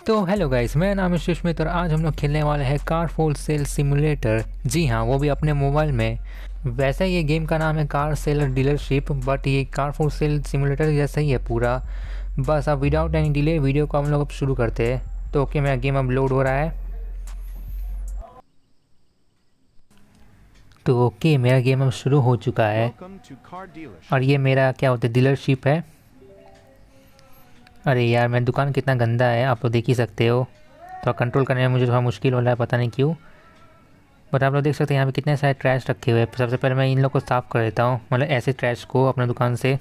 तो hello guys, मेरा नाम है सुष्मित और आज हम लोग खेलने वाले हैं कार फॉर सेल सिमुलेटर। जी हाँ, वो भी अपने मोबाइल में। वैसे ये गेम का नाम है कार सेलर डीलरशिप, बट ये कार फॉर सेल सिमुलेटर जैसा ही है पूरा। बस अब विदाउट एनी डिले वीडियो को हम लोग अब शुरू करते हैं। तो ओके, मेरा गेम अब लोड हो रहा है। तो ओके, मेरा गेम अब शुरू हो चुका है और ये मेरा क्या होता है, डीलरशिप है। अरे यार, मेरा दुकान कितना गंदा है, आप लोग देख ही सकते हो। थोड़ा कंट्रोल करने में मुझे थोड़ा मुश्किल हो रहा है, पता नहीं क्यों। बट आप लोग देख सकते हैं यहाँ पे कितने सारे ट्रैश रखे हुए हैं। सबसे पहले मैं इन लोग को साफ़ कर देता हूँ, मतलब ऐसे ट्रैश को अपने दुकान से।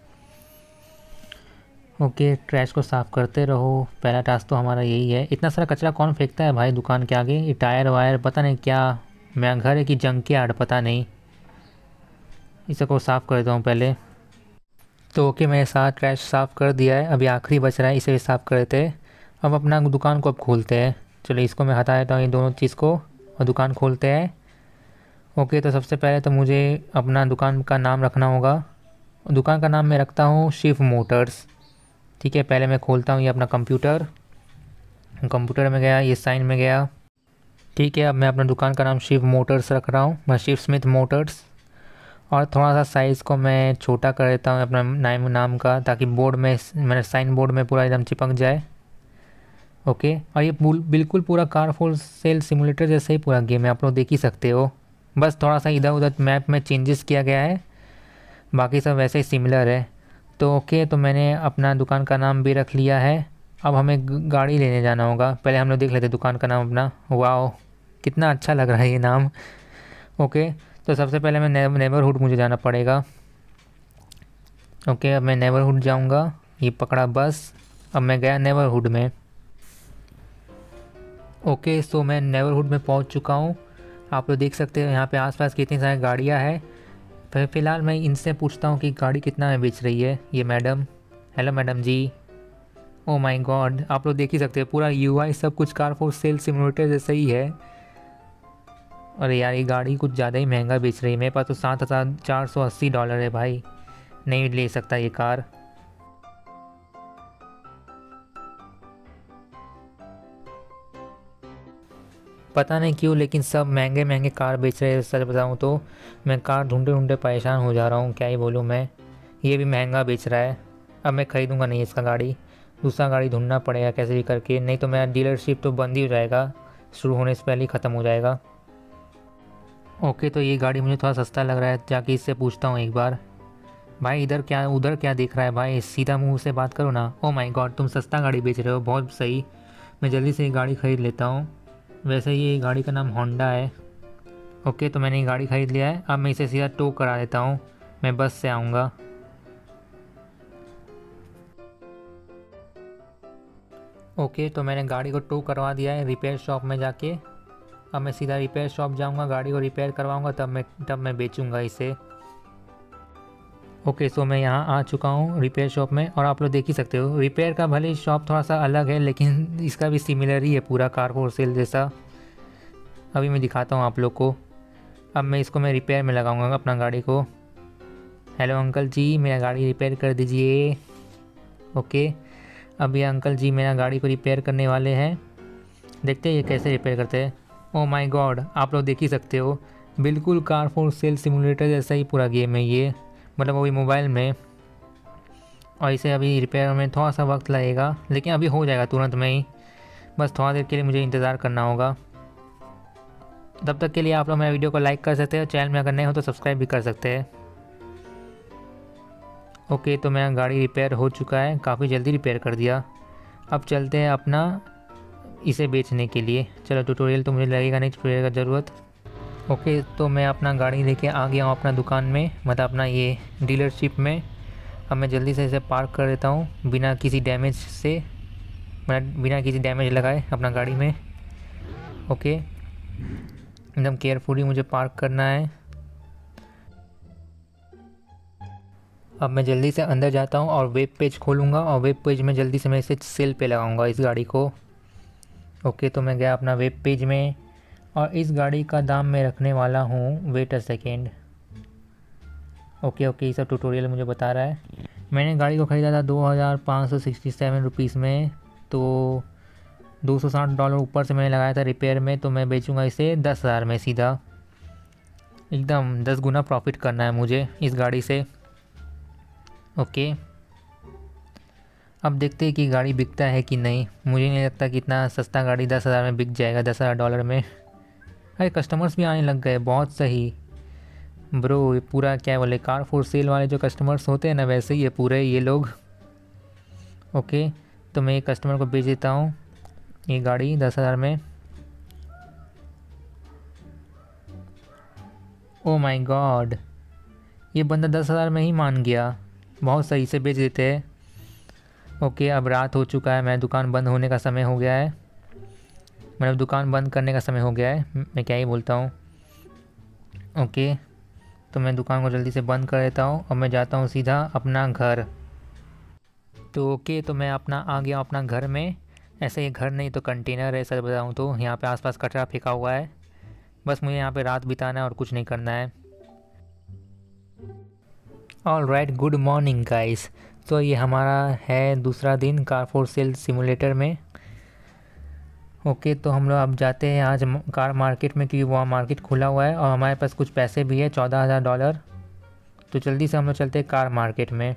ओके, ट्रैश को साफ़ करते रहो, पहला टास्क तो हमारा यही है। इतना सारा कचरा कौन फेंकता है भाई दुकान के आगे? ये टायर वायर पता नहीं क्या, मेरा घर है कि जंक यार्ड पता नहीं। इसे को साफ़ कर देता हूँ पहले। तो ओके, मैंने सारा ट्रैश साफ़ कर दिया है, अभी आखिरी बच रहा है, इसे भी साफ़ कर देते हैं। अब अपना दुकान को अब खोलते हैं। चलो इसको मैं हटा देता हूँ, ये दोनों चीज़ को, और दुकान खोलते हैं। ओके, तो सबसे पहले तो मुझे अपना दुकान का नाम रखना होगा। दुकान का नाम मैं रखता हूँ शिव मोटर्स। ठीक है, पहले मैं खोलता हूँ ये अपना कंप्यूटर में गया, ये साइन में गया। ठीक है, अब मैं अपना दुकान का नाम शिव मोटर्स रख रहा हूँ, मैं शिव स्मिथ मोटर्स। और थोड़ा सा साइज़ को मैं छोटा कर देता हूँ अपना नाम का, ताकि बोर्ड में, मेरे साइन बोर्ड में पूरा एकदम चिपक जाए। ओके, और ये बिल्कुल पूरा कार फॉर सेल सिमुलेटर जैसा ही पूरा गेम है, आप लोग देख ही सकते हो। बस थोड़ा सा इधर उधर मैप में चेंजेस किया गया है, बाकी सब वैसे ही सिमिलर है। तो ओके, तो मैंने अपना दुकान का नाम भी रख लिया है। अब हमें गाड़ी लेने जाना होगा, पहले हम लोग देख लेते दुकान का नाम अपना। वाह, कितना अच्छा लग रहा है ये नाम। ओके, तो सबसे पहले मैं नेबरहुड मुझे जाना पड़ेगा। ओके, अब मैं नेबरहुड जाऊंगा, ये पकड़ा बस। अब मैं गया नेबरहुड में। ओके, सो मैं नेबरहुड में पहुंच चुका हूं। आप लोग देख सकते हो यहाँ पे आसपास कितनी सारी गाड़ियाँ हैं। फिर फ़िलहाल मैं इनसे पूछता हूँ कि गाड़ी कितना में बेच रही है ये madam. Hello madam ji. Oh my God, आप लोग देख ही सकते हो पूरा यूआई सब कुछ कार फॉर सेल सिमुलेटर जैसा ही है। अरे यार, ये गाड़ी कुछ ज़्यादा ही महंगा बेच रही है। मेरे पास तो $7,480 है भाई, नहीं ले सकता ये कार। पता नहीं क्यों, लेकिन सब महंगे महंगे कार बेच रहे हैं। सच बताऊँ तो मैं कार ढूंढते ढूंढते परेशान हो जा रहा हूँ, क्या ही बोलूँ मैं। ये भी महंगा बेच रहा है। अब मैं ख़रीदूँगा नहीं इसका गाड़ी, दूसरा गाड़ी ढूंढना पड़ेगा कैसे भी करके, नहीं तो मेरा डीलरशिप तो बंद ही हो जाएगा, शुरू होने से पहले ही ख़त्म हो जाएगा। ओके, तो ये गाड़ी मुझे थोड़ा सस्ता लग रहा है, जाके इससे पूछता हूँ एक बार। भाई इधर क्या उधर क्या देख रहा है भाई, सीधा मुंह से बात करो ना। ओ माय गॉड, तुम सस्ता गाड़ी बेच रहे हो, बहुत सही। मैं जल्दी से ये गाड़ी ख़रीद लेता हूँ। वैसे ये गाड़ी का नाम होंडा है। ओके, तो मैंने ये गाड़ी ख़रीद लिया है। अब मैं इसे सीधा टो करा देता हूँ, मैं बस से आऊँगा। ओके, तो मैंने गाड़ी को टो करवा दिया है रिपेयर शॉप में जाके। अब मैं सीधा रिपेयर शॉप जाऊँगा, गाड़ी को रिपेयर करवाऊँगा, तब मैं बेचूँगा इसे। ओके, सो मैं यहाँ आ चुका हूँ रिपेयर शॉप में, और आप लोग देख ही सकते हो रिपेयर का भले शॉप थोड़ा सा अलग है, लेकिन इसका भी सिमिलर ही है पूरा कार फॉर सेल जैसा। अभी मैं दिखाता हूँ आप लोग को। अब मैं रिपेयर में लगाऊंगा अपना गाड़ी को। हेलो अंकल जी, मेरा गाड़ी रिपेयर कर दीजिए। ओके, अब ये अंकल जी मेरा गाड़ी को रिपेयर करने वाले हैं, देखते हैं ये कैसे रिपेयर करते हैं। ओ माय गॉड, आप लोग देख ही सकते हो बिल्कुल कार फॉर सेल सिमुलेटर जैसा ही पूरा गेम है ये, मतलब वो भी मोबाइल में। और इसे अभी रिपेयर में थोड़ा सा वक्त लगेगा, लेकिन अभी हो जाएगा तुरंत में ही। बस थोड़ा देर के लिए मुझे इंतज़ार करना होगा। तब तक के लिए आप लोग मेरे वीडियो को लाइक कर सकते हो, चैनल में अगर नए हो तो सब्सक्राइब भी कर सकते हैं। ओके, तो मेरा गाड़ी रिपेयर हो चुका है, काफ़ी जल्दी रिपेयर कर दिया। अब चलते हैं अपना इसे बेचने के लिए। चलो, ट्यूटोरियल तो मुझे लगेगा नहीं ट्यूटोरियल का ज़रूरत। ओके, तो मैं अपना गाड़ी लेके आ गया हूँ अपना दुकान में, मतलब अपना ये डीलरशिप में। अब मैं जल्दी से इसे पार्क कर देता हूँ बिना किसी डैमेज से, मतलब बिना किसी डैमेज लगाए अपना गाड़ी में। ओके, एकदम केयरफुली मुझे पार्क करना है। अब मैं जल्दी से अंदर जाता हूँ और वेब पेज खोलूँगा, और वेब पेज में जल्दी से मैं इसे सेल पे लगाऊँगा इस गाड़ी को। ओके, तो मैं गया अपना वेब पेज में, और इस गाड़ी का दाम मैं रखने वाला हूँ, वेट अ सेकेंड। ओके, ये सब ट्यूटोरियल मुझे बता रहा है। मैंने गाड़ी को ख़रीदा था 2567 रुपीज़ में, तो $260 ऊपर से मैंने लगाया था रिपेयर में, तो मैं बेचूंगा इसे 10,000 में सीधा। एकदम 10 गुना प्रॉफिट करना है मुझे इस गाड़ी से। ओके, अब देखते हैं कि गाड़ी बिकता है कि नहीं। मुझे नहीं लगता कि इतना सस्ता गाड़ी 10,000 में बिक जाएगा, $10,000 में। अरे कस्टमर्स भी आने लग गए, बहुत सही ब्रो। ये पूरा क्या बोले, कार फॉर सेल वाले जो कस्टमर्स होते हैं ना, वैसे ही है पूरे ये लोग। ओके, तो मैं ये कस्टमर को बेच देता हूँ ये गाड़ी 10,000 में। ओ माय गॉड, ये बंदा 10,000 में ही मान गया। बहुत सही से बेच देते हैं। ओके, अब रात हो चुका है, मेरा दुकान बंद होने का समय हो गया है, मतलब दुकान बंद करने का समय हो गया है, मैं क्या ही बोलता हूँ। ओके, तो मैं दुकान को जल्दी से बंद कर देता हूँ और मैं जाता हूँ सीधा अपना घर। तो ओके, तो मैं आ गया अपना घर में। ऐसे ये घर नहीं तो कंटेनर है, सच बताऊँ तो। यहाँ पे आसपास कचरा फेंका हुआ है, बस मुझे यहाँ पे रात बिताना है और कुछ नहीं करना है। All right, good morning guys. तो ये हमारा है दूसरा दिन कार फॉर सेल सिमुलेटर में। ओके, तो हम लोग अब जाते हैं आज कार मार्केट में, क्योंकि वहाँ मार्केट खुला हुआ है और हमारे पास कुछ पैसे भी है, $14,000। तो जल्दी से हम लोग चलते हैं कार मार्केट में।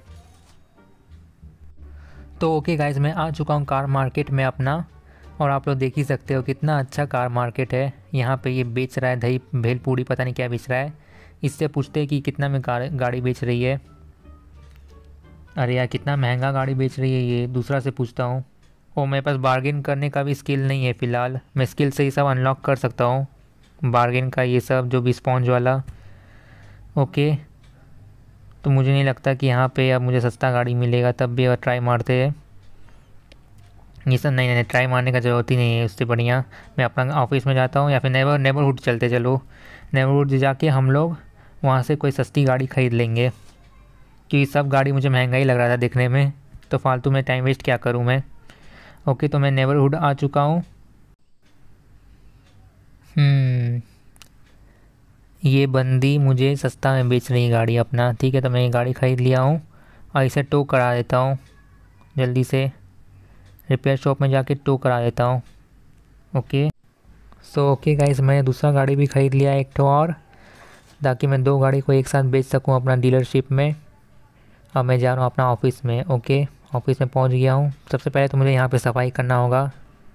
तो ओके गाइस, मैं आ चुका हूँ कार मार्केट में अपना, और आप लोग देख ही सकते हो कितना अच्छा कार मार्केट है। यहाँ पे ये बेच रहा है दही भेल पूड़ी, पता नहीं क्या बेच रहा है। इससे पूछते हैं कि कितना में गाड़ी बेच रही है। अरे यार, कितना महंगा गाड़ी बेच रही है ये, दूसरा से पूछता हूँ। ओ, मेरे पास बार्गेन करने का भी स्किल नहीं है फ़िलहाल। मैं स्किल से ही सब अनलॉक कर सकता हूँ, बार्गेन का ये सब जो भी स्पॉन्ज वाला। ओके, तो मुझे नहीं लगता कि यहाँ पे अब मुझे सस्ता गाड़ी मिलेगा, तब भी अगर ट्राई मारते हैं ये सब। नहीं, ट्राई मारने का ज़रूरत ही नहीं है। उससे बढ़िया मैं अपना ऑफिस में जाता हूँ, या फिर नेबरहुड चलते चलो। नेबरहुड जाके हम लोग वहाँ से कोई सस्ती गाड़ी ख़रीद लेंगे, क्योंकि सब गाड़ी मुझे महंगा ही लग रहा था देखने में, तो फालतू में टाइम वेस्ट क्या करूँ मैं। ओके, तो मैं नेबरहुड आ चुका हूँ। ये बंदी मुझे सस्ता में बेच रही है गाड़ी अपना। ठीक है, तो मैं ये गाड़ी ख़रीद लिया हूँ और इसे टो करा देता हूँ जल्दी से। रिपेयर शॉप में जाके टो करा देता हूँ। ओके, सो ओके गाइस, मैंने दूसरा गाड़ी भी ख़रीद लिया एक ठो और, ताकि मैं 2 गाड़ी को एक साथ बेच सकूँ अपना डीलरशिप में। अब मैं जा रहा हूँ अपना ऑफिस में। ओके, ऑफिस में पहुँच गया हूँ। सबसे पहले तो मुझे यहाँ पे सफाई करना होगा।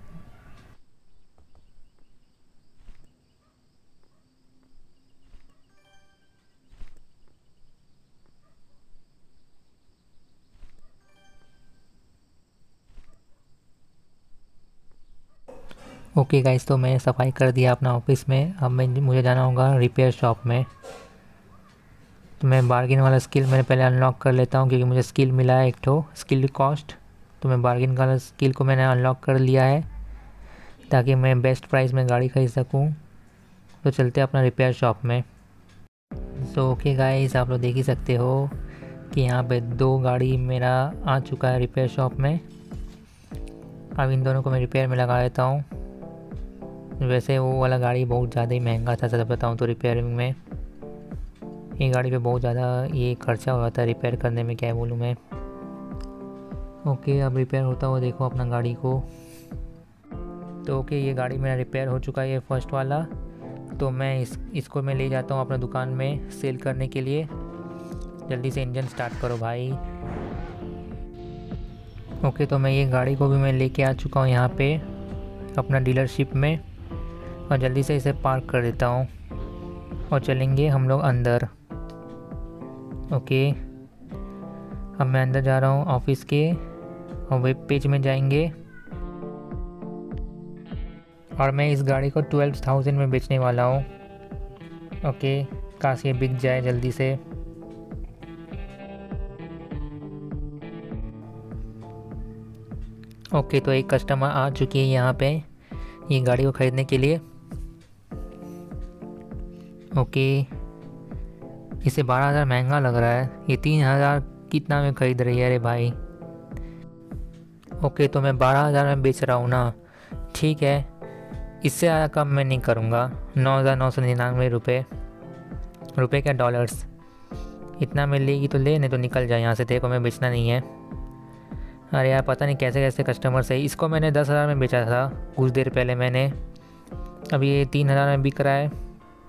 ओके गाइस, तो मैंने सफाई कर दिया अपना ऑफिस में। अब मुझे जाना होगा रिपेयर शॉप में। तो मैं बार्गिन वाला स्किल मैंने पहले अनलॉक कर लेता हूँ, क्योंकि मुझे स्किल मिला है एक ठो, स्किल कॉस्ट। तो मैं बार्गिन वाला स्किल को मैंने अनलॉक कर लिया है, ताकि मैं बेस्ट प्राइस में गाड़ी खरीद सकूँ। तो चलते हैं अपना रिपेयर शॉप में। सो ओके गाइस, आप लोग देख ही सकते हो कि यहाँ पे 2 गाड़ी मेरा आ चुका है रिपेयर शॉप में। अब इन दोनों को मैं रिपेयर में लगा देता हूँ। वैसे वो वाला गाड़ी बहुत ज़्यादा ही महंगा था, सच बताऊँ तो। रिपेयरिंग में ये गाड़ी पे बहुत ज़्यादा ये खर्चा हो जाता है रिपेयर करने में, क्या बोलूँ मैं। ओके, अब रिपेयर होता हुआ देखो अपना गाड़ी को। तो ओके, ये गाड़ी मेरा रिपेयर हो चुका है, ये फर्स्ट वाला। तो मैं इसको मैं ले जाता हूँ अपना दुकान में सेल करने के लिए। जल्दी से इंजन स्टार्ट करो भाई। ओके, तो मैं ये गाड़ी को भी मैं लेके आ चुका हूँ यहाँ पे अपना डीलरशिप में, और जल्दी से इसे पार्क कर देता हूँ और चलेंगे हम लोग अंदर। ओके, अब मैं अंदर जा रहा हूँ ऑफिस के, और वेब पेज में जाएंगे, और मैं इस गाड़ी को 12,000 में बेचने वाला हूँ। ओके, काश ये बिक जाए जल्दी से। ओके, तो एक कस्टमर आ चुकी है यहाँ पे ये गाड़ी को ख़रीदने के लिए। ओके, इसे 12,000 महंगा लग रहा है, ये 3,000 कितना में ख़रीद रही है। अरे भाई, ओके, तो मैं 12,000 में बेच रहा हूँ ना। ठीक है, इससे ज़्यादा कम मैं नहीं करूँगा। 9,999 रुपये क्या, डॉलर्स। इतना में लेगी तो ले, नहीं तो निकल जाए यहाँ से, तेरे को मैं बेचना नहीं है। अरे यार पता नहीं कैसे कैसे कस्टमर्स है। इसको मैंने 10,000 में बेचा था कुछ देर पहले मैंने, अभी ये 3,000 में बिक रहा है।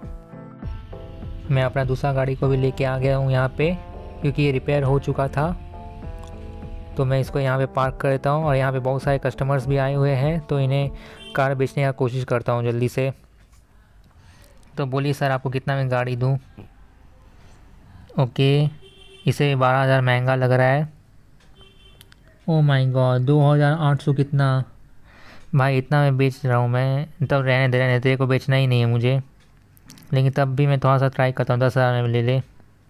मैं अपना दूसरा गाड़ी को भी लेके आ गया हूँ यहाँ पे, क्योंकि ये रिपेयर हो चुका था। तो मैं इसको यहाँ पे पार्क कर देता हूँ और यहाँ पे बहुत सारे कस्टमर्स भी आए हुए हैं, तो इन्हें कार बेचने का कोशिश करता हूँ जल्दी से। तो बोलिए सर आपको कितना में गाड़ी दूँ? ओके, इसे 12,000 महंगा लग रहा है। ओ माय गॉड, 2,800 कितना? भाई इतना मैं बेच रहा हूँ मैं, तब रहने दे, तेरे को बेचना ही नहीं है मुझे, लेकिन तब भी मैं थोड़ा सा ट्राई करता हूँ। 10,000 में ले ले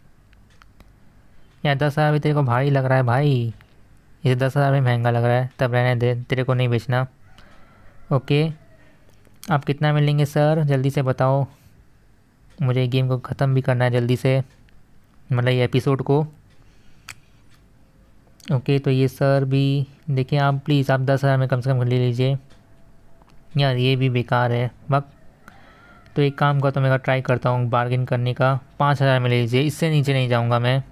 यार, 10,000 भी तेरे को भारी लग रहा है भाई, इसे 10,000 में महंगा लग रहा है, तब रहने दे, तेरे को नहीं बेचना। ओके, आप कितना में लेंगे सर, जल्दी से बताओ, मुझे गेम को ख़त्म भी करना है जल्दी से, मतलब ये एपिसोड को। ओके, तो ये सर भी देखिए, आप प्लीज़ आप 10,000 में कम से कम ले लीजिए। यार ये भी बेकार है बक। तो एक काम करता हूँ, मैं ट्राई करता हूँ बार्गेन करने का। 5,000 में ले लीजिए, इससे नीचे नहीं जाऊँगा मैं।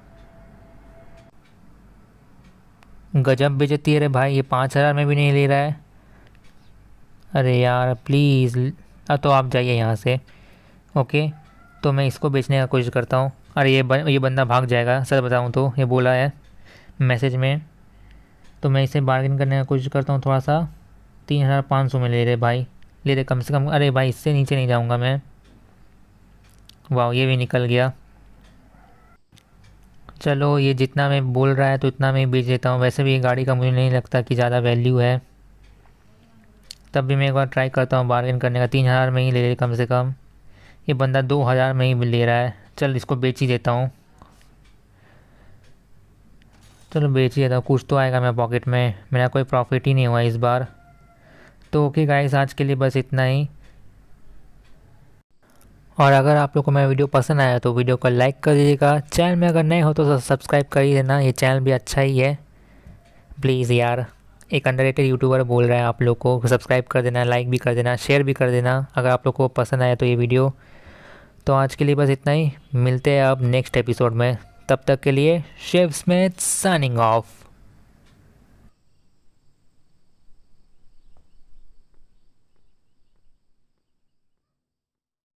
गजब बेइज्जती है रे भाई, ये 5,000 में भी नहीं ले रहा है। अरे यार प्लीज़, तो आप जाइए यहाँ से। ओके, तो मैं इसको बेचने का कोशिश करता हूँ। अरे ये बंदा भाग जाएगा, सर बताऊँ तो, ये बोला है मैसेज में। तो मैं इसे बार्गेन करने का कोशिश करता हूँ थोड़ा सा। 3,500 में ले रहे भाई, ले रहे कम से कम। अरे भाई इससे नीचे नहीं जाऊँगा मैं। वाह, ये भी निकल गया। चलो ये जितना मैं बोल रहा है तो इतना मैं बेच देता हूँ। वैसे भी ये गाड़ी का मुझे नहीं लगता कि ज़्यादा वैल्यू है, तब भी मैं एक बार ट्राई करता हूँ बार्गेन करने का। 3,000 में ही ले कम से कम। ये बंदा 2,000 में ही ले रहा है, चल इसको बेच ही देता हूँ। चलो बेच ही देता हूँ, कुछ तो आएगा मेरे पॉकेट में, मेरा कोई प्रॉफिट ही नहीं हुआ इस बार। तो ओके गाइस, आज के लिए बस इतना ही। और अगर आप लोग को मेरा वीडियो पसंद आया तो वीडियो को लाइक कर दीजिएगा। चैनल में अगर नए हो तो सब्सक्राइब कर ही देना, ये चैनल भी अच्छा ही है। प्लीज़ यार, एक अंडररेटेड यूट्यूबर बोल रहा है आप लोग को, सब्सक्राइब कर देना, लाइक भी कर देना, शेयर भी कर देना अगर आप लोग को पसंद आया तो ये वीडियो। तो आज के लिए बस इतना ही, मिलते हैं अब नेक्स्ट एपिसोड में। तब तक के लिए शिव स्मिथ साइनिंग ऑफ।